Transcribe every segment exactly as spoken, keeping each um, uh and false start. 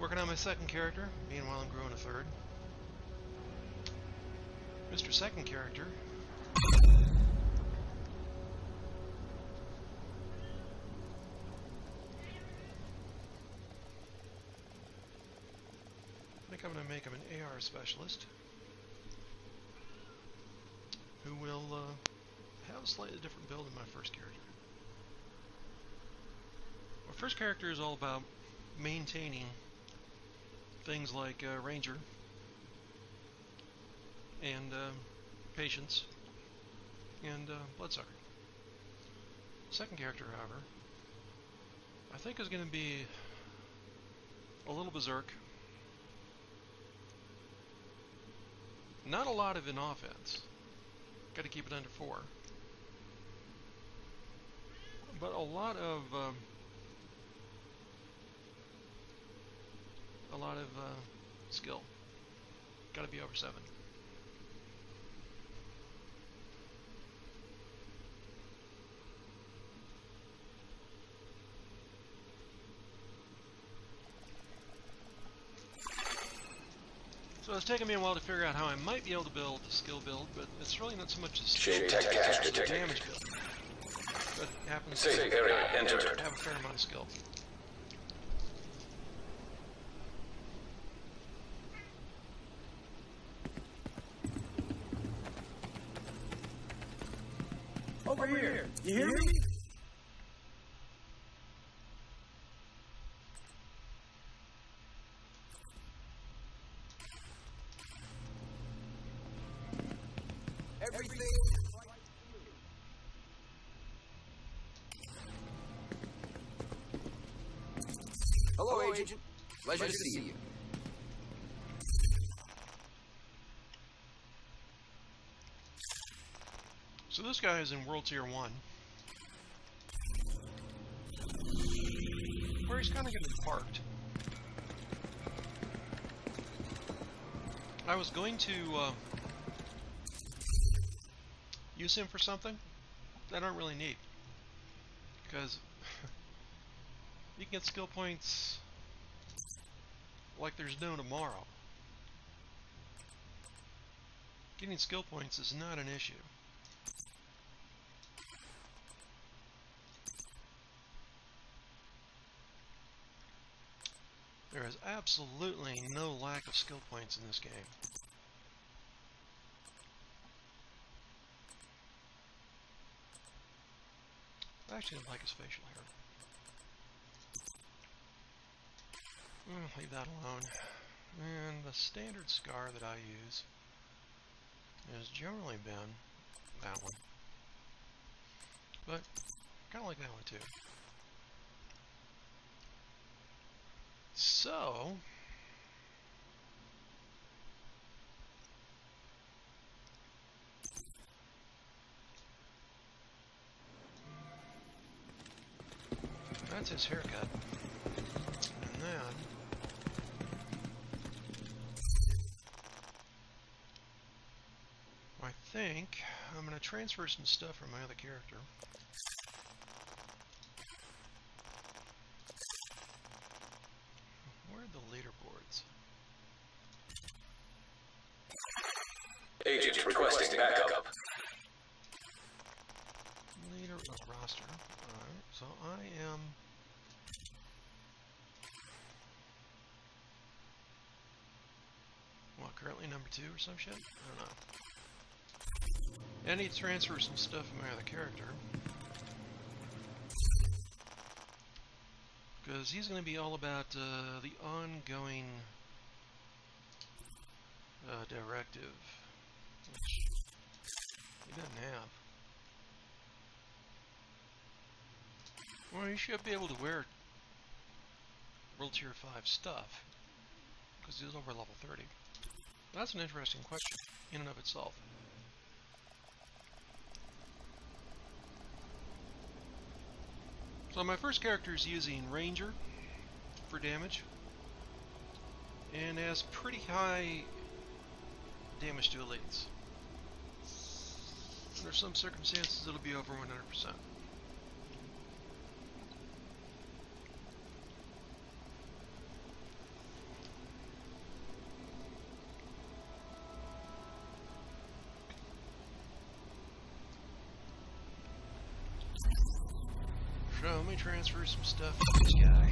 Working on my second character, meanwhile I'm growing a third. Mister Second Character. I think I'm going to make him an A R specialist who will uh, have a slightly different build than my first character. My first character is all about maintaining things like uh, Ranger and uh, Patience and uh, Bloodsucker. Second character, however, I think is going to be a little berserk. Not a lot of in offense. Got to keep it under four. But a lot of um, a lot of uh, skill. Got to be over seven. So it's taken me a while to figure out how I might be able to build the skill build, but it's really not so much a skill build as a damage build. But it happens to have a fair amount of skill. Over here! You hear me? Hello, Agent. Pleasure to see you. So this guy is in World Tier one, where he's kind of getting parked. I was going to uh, use him for something that I don't really need, because you can get skill points like there's no tomorrow. Getting skill points is not an issue. There is absolutely no lack of skill points in this game. I actually don't like his facial hair. I'll leave that alone. And the standard scar that I use has generally been that one. But I kind of like that one too. So, that's his haircut. And then I think I'm going to transfer some stuff from my other character. Where are the leaderboards? Agent requesting backup. Leader of roster. Alright, so I am... What, currently number two or some shit? I don't know. I need to transfer some stuff from my other character, because he's going to be all about uh, the ongoing uh, directive, which he doesn't have. Well, he should be able to wear World Tier five stuff, because he's over level thirty. That's an interesting question, in and of itself. So my first character is using Ranger for damage, and has pretty high damage to elites. Under some circumstances it'll be over one hundred percent. Oh, let me transfer some stuff to this guy.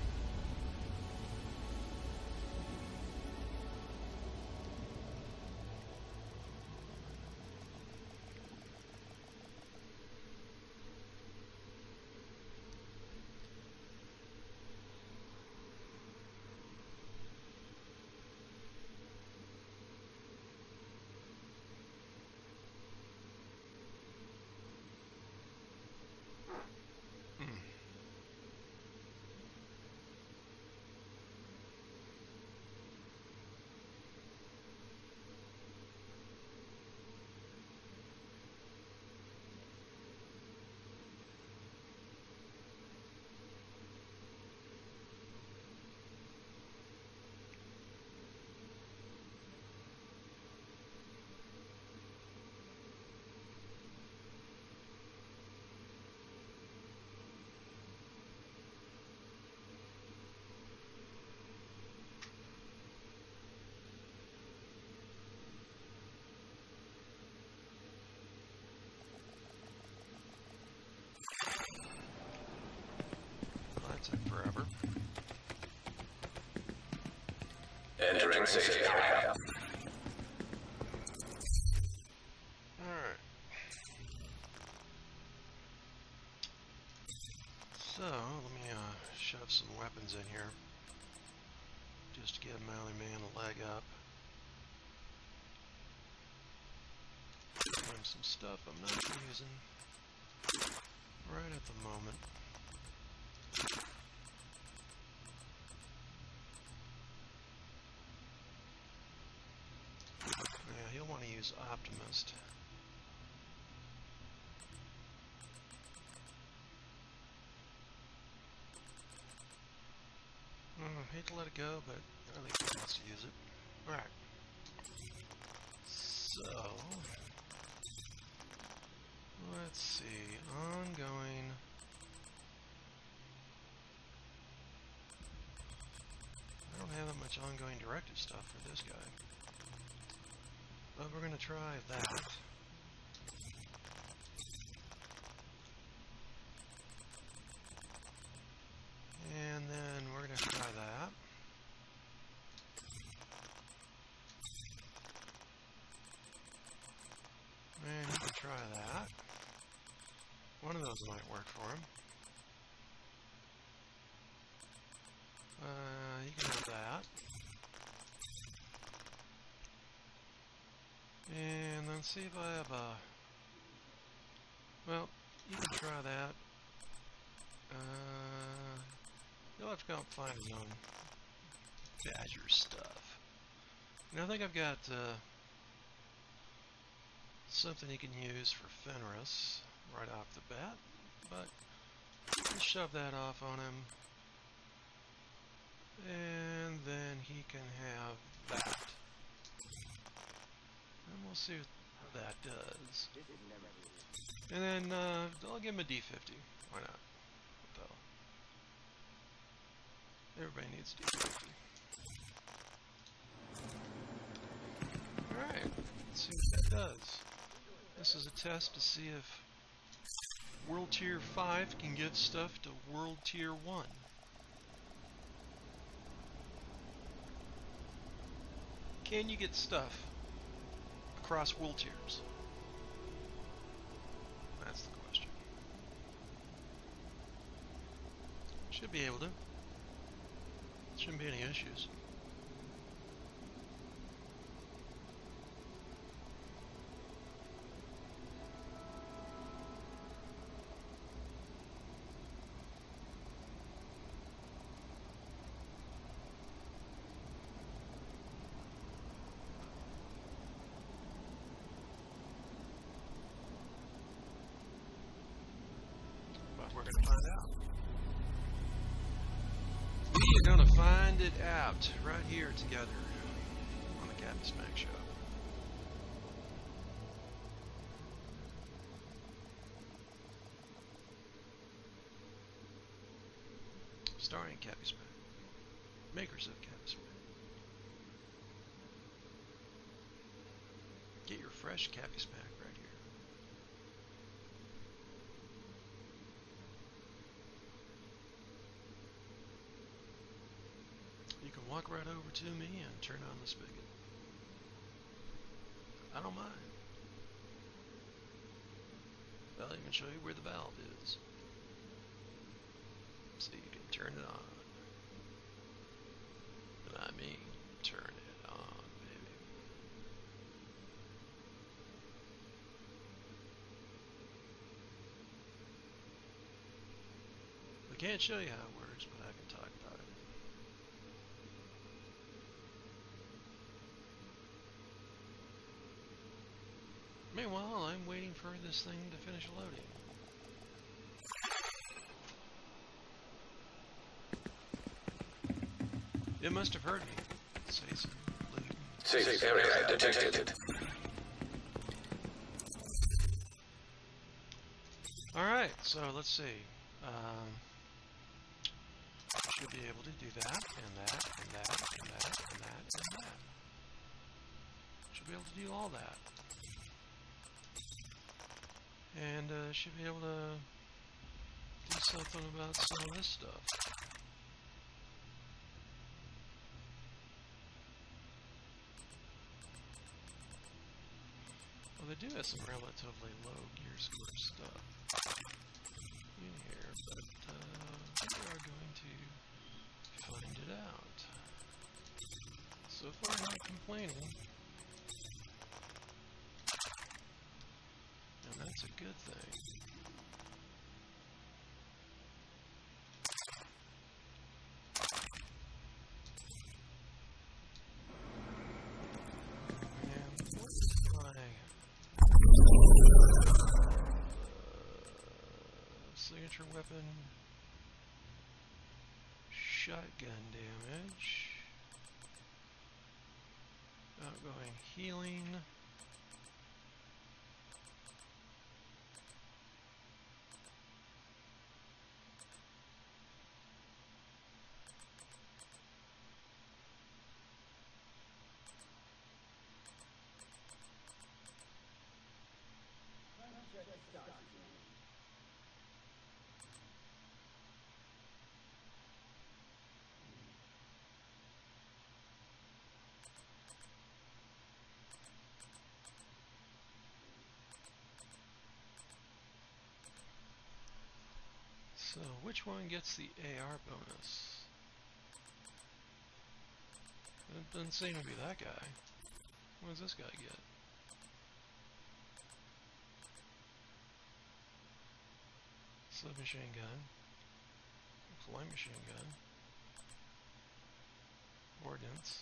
Took forever. Entering safety area. Alright. So, let me uh, shove some weapons in here. Just to give Mounty Man a leg up. And some stuff I'm not using right at the moment. Yeah, he'll want to use Optimist. I hate to let it go, but I think he wants to use it. Alright. So, let's see. Ongoing. I don't have that much ongoing directive stuff for this guy. But we're going to try that. And then we're going to try that. And you can try that. One of those might work for him. Uh, you can have that. And then see if I have a... Well, you can try that. Uh, you'll have to go and find his own Badger stuff. And I think I've got uh, something he can use for Fenris right off the bat. But let's shove that off on him. And then he can have that. And we'll see what that does. And then uh, I'll give him a D fifty. Why not? What the hell? Everybody needs D fifty. Alright, let's see what that does. This is a test to see if World Tier five can give stuff to World Tier one. Can you get stuff across world tiers? That's the question. Should be able to. Shouldn't be any issues. We're going to find out. We are going to find it out right here together on the Captain Smack Show. Starring Cappy Smack. Makers of Cappy Smack. Get your fresh Cappy Smack right here. to me and turn on the spigot. I don't mind. I'll even show you where the valve is, so you can turn it on. And I mean, turn it on, baby. I can't show you how it works, but I can talk about it. Meanwhile, I'm waiting for this thing to finish loading. It must have heard me say some loot. Safe area detected. Alright, so let's see. Um, should be able to do that, and that, and that, and that, and that, and that. Should be able to do all that. And uh, should be able to do something about some of this stuff. Well, they do have some relatively low gear score stuff in here, but uh, we are going to find it out. So far, I'm not complaining. And that's a good thing. And what is my uh, signature weapon? Shotgun damage. Outgoing healing. So, which one gets the A R bonus? It doesn't seem to be that guy. What does this guy get? Submachine gun, flame machine gun, ordnance.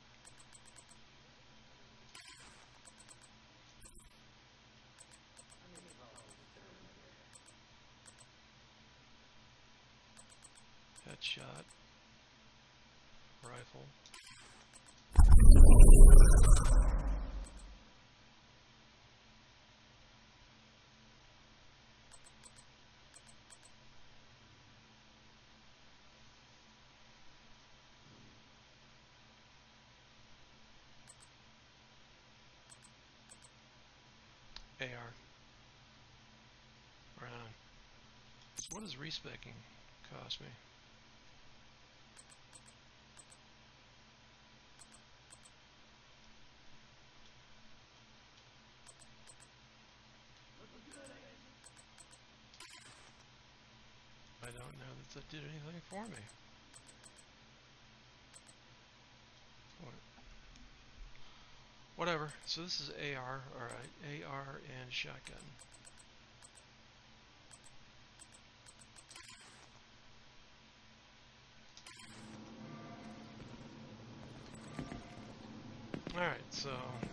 Headshot, rifle. A R. Right on. What does respecking cost me? I don't know that that did anything for me. What? Whatever. So this is A R, alright. A R and shotgun. Alright, so...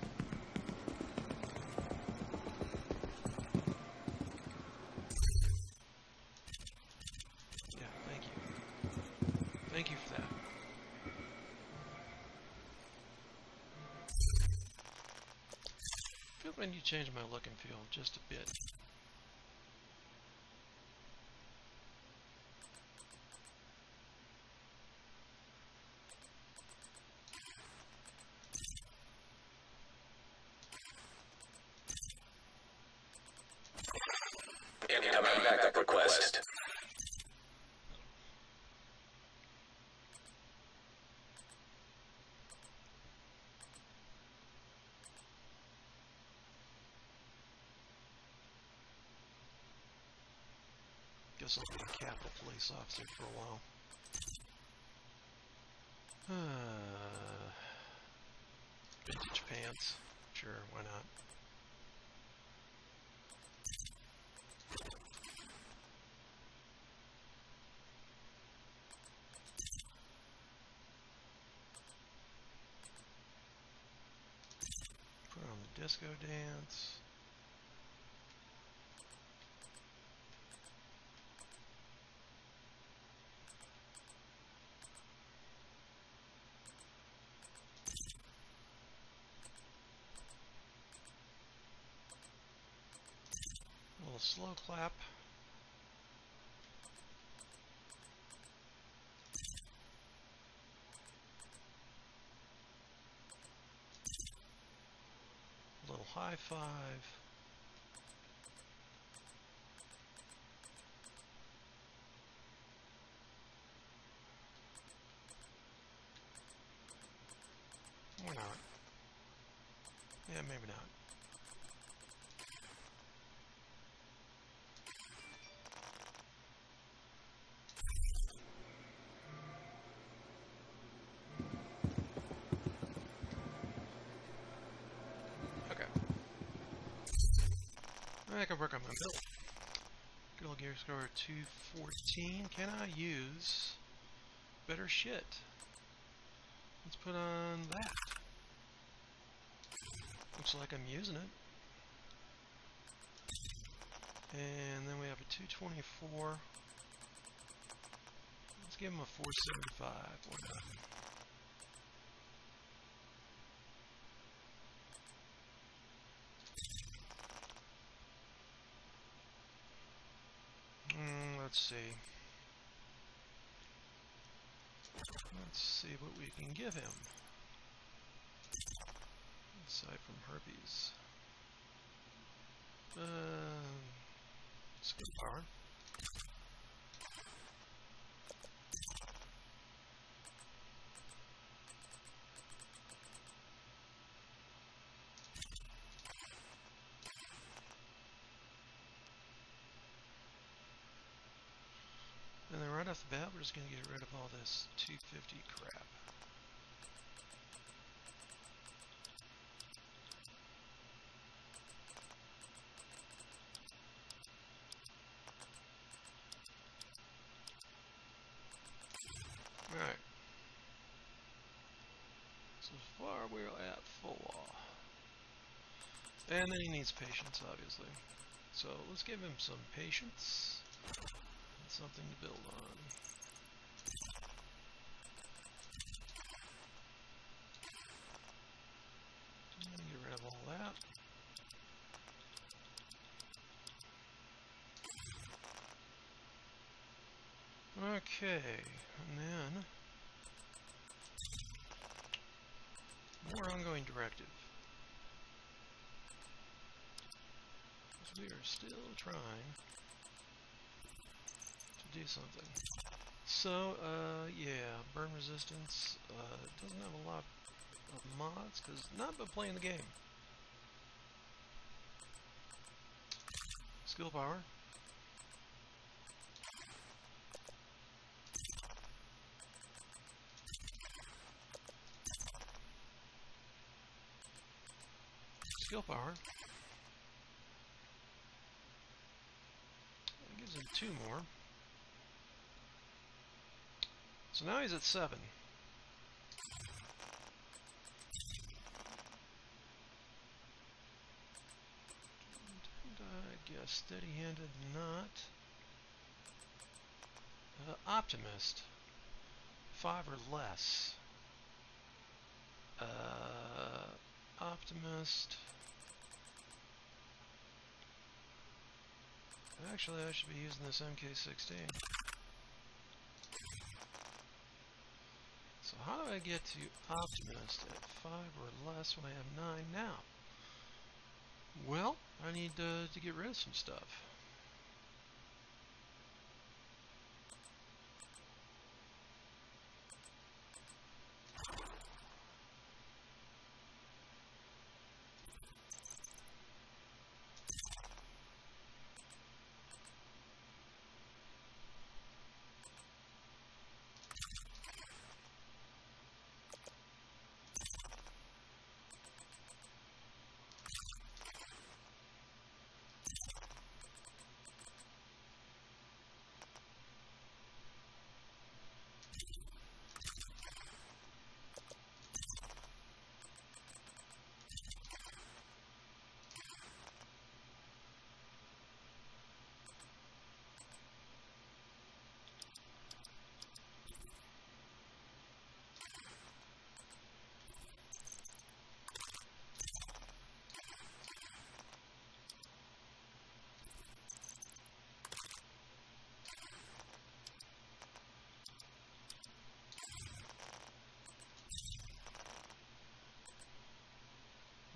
yeah, thank you. Thank you for that. I feel like I need to change my look and feel just a bit. Incoming backup request. guess I'll be a Capitol Police officer for a while. Uh, vintage pants. Sure, why not? Put on the disco dance. A little slow clap. A little high five. Or not. Yeah, maybe not. Okay. I can work on my build. Good old gear score two fourteen. Can I use better shit? Let's put on that. Looks like I'm using it. And then we have a two twenty-four. Let's give him a four seventy-five. Why not? Mm, let's see. Let's see what we can give him. Aside from herpes. Um, skill power. And then right off the bat, we're just going to get rid of all this two fifty crap. Alright. So far we're at full. And then he needs patience, obviously. So let's give him some patience. And something to build on. I'm gonna get rid of all that. Okay, and then more ongoing directive. Because we are still trying to do something. So, uh, yeah, burn resistance. Uh, doesn't have a lot of mods because not been playing the game. Skill power. Skill power. That gives him two more. So now he's at seven. And I guess steady-handed, not. Uh, optimist. Five or less. Uh, optimist. Actually, I should be using this M K sixteen. So how do I get to optimist at five or less when I have nine now? Well, I need uh, to get rid of some stuff.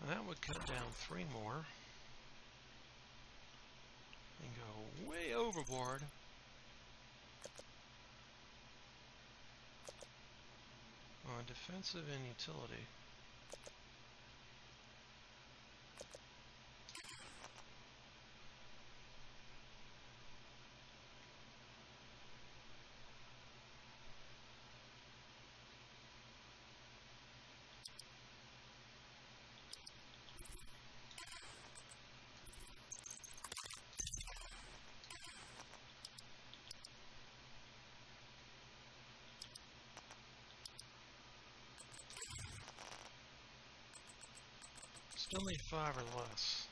That would cut down three more and go way overboard. On defensive and utility. Still need five or less.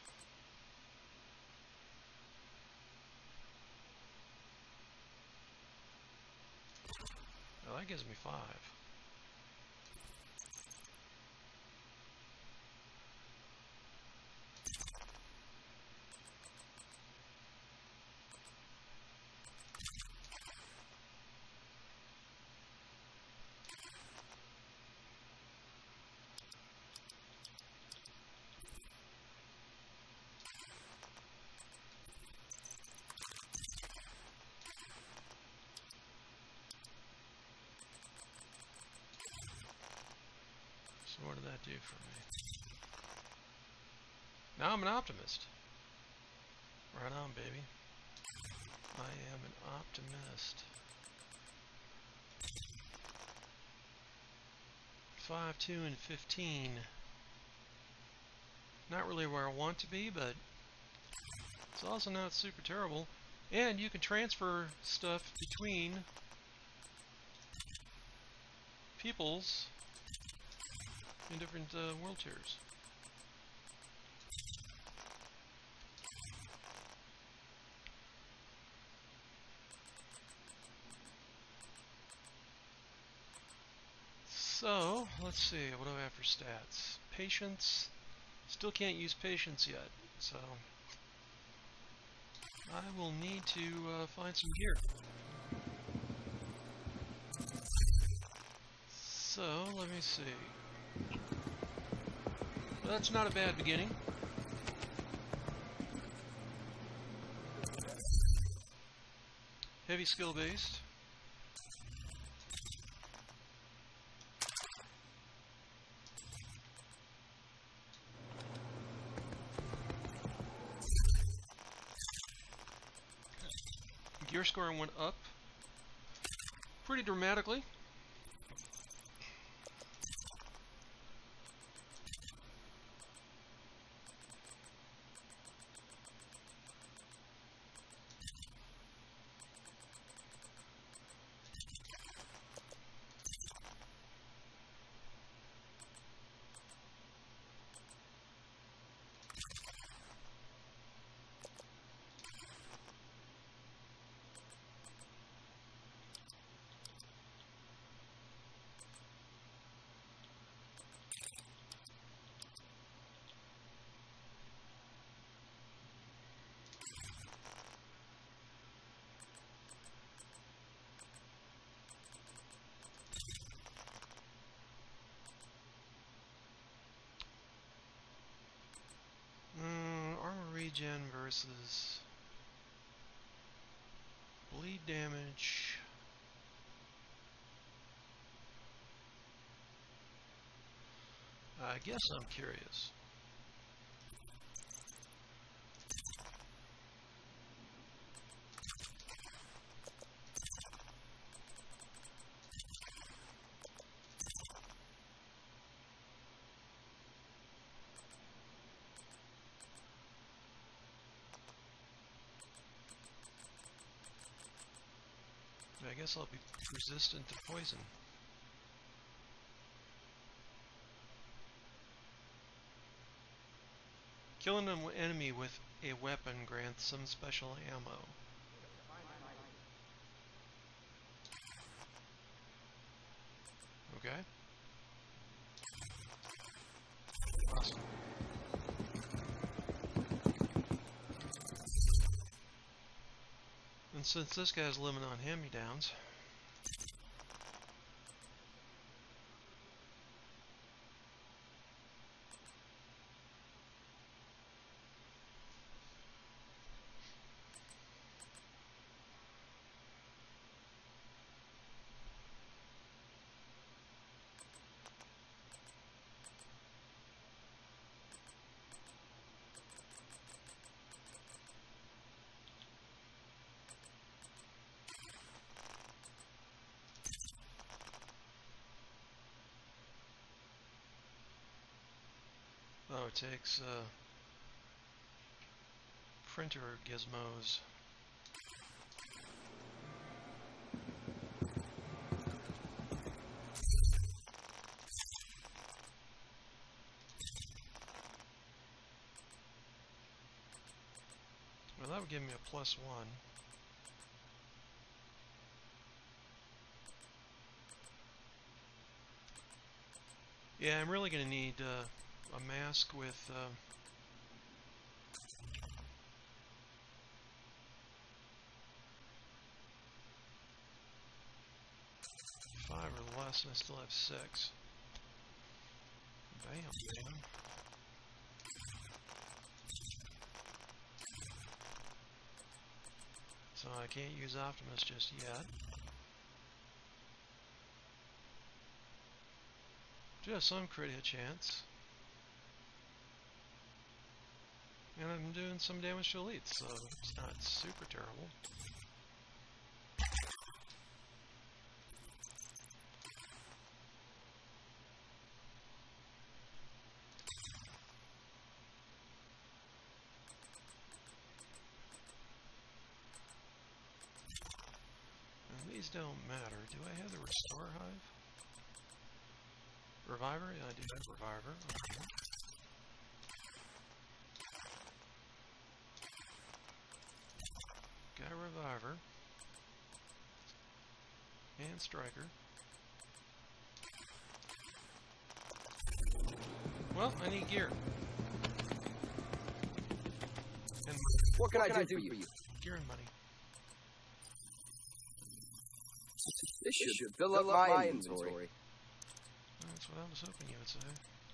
Well, that gives me five. So what did that do for me? Now I'm an optimist. Right on, baby. I am an optimist. five, two, and fifteen. Not really where I want to be, but it's also not super terrible. And you can transfer stuff between peoples in different uh, world tiers. So, let's see, what do I have for stats? Patience. Still can't use patience yet, so I will need to uh, find some gear. So, let me see. Well, that's not a bad beginning. Heavy skill based. Gear scoring went up pretty dramatically. Regen versus bleed damage. I guess I'm curious. I guess I'll be resistant to poison. Killing an enemy with a weapon grants some special ammo. Okay. Awesome. And since this guy's living on hand-me-downs, Oh, it takes uh, printer gizmos. Well, that would give me a plus one. Yeah, I'm really going to need uh, a mask with uh, five or less, and I still have six. Bam, bam. So I can't use Optimus just yet. Just some crit hit chance. And I'm doing some damage to elites, so it's not super terrible. And these don't matter. Do I have the Restore Hive? Reviver? Yeah, I do have Reviver. Okay. Got a Reviver. And Striker. Well, I need gear. And What can, what I, can do I do for you? Gear and money. This should, should fill up my, my inventory. inventory. That's what I was hoping you would say.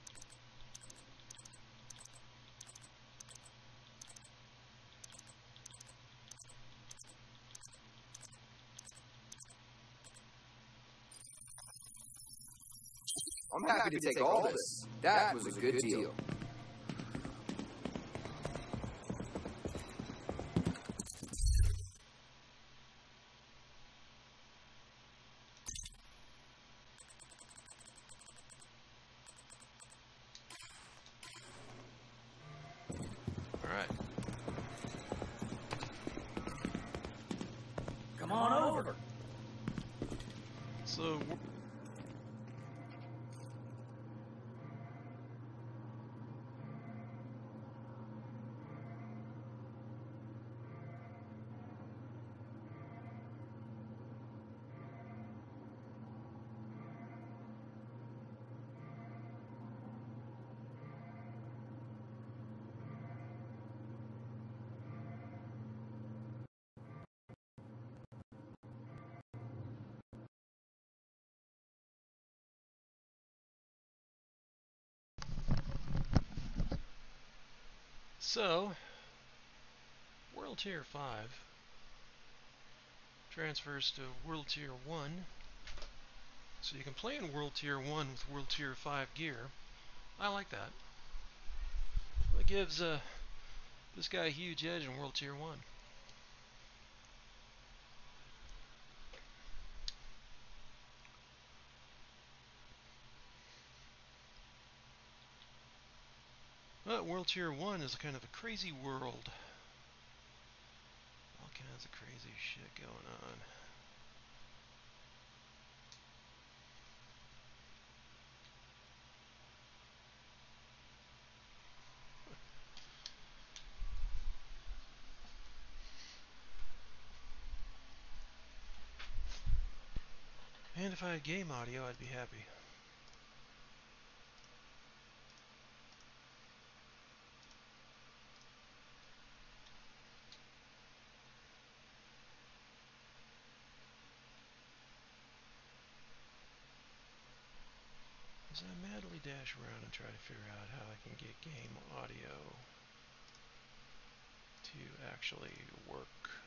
I'm happy, happy to take all this. That, that was, was a good, good deal. deal. All right. Come on over. So. So, World Tier five transfers to World Tier one, so you can play in World Tier one with World Tier five gear. I like that. It gives uh, this guy a huge edge in World Tier one. But World Tier one is kind of a crazy world. All kinds of crazy shit going on. And if I had game audio, I'd be happy. As I madly dash around and try to figure out how I can get game audio to actually work.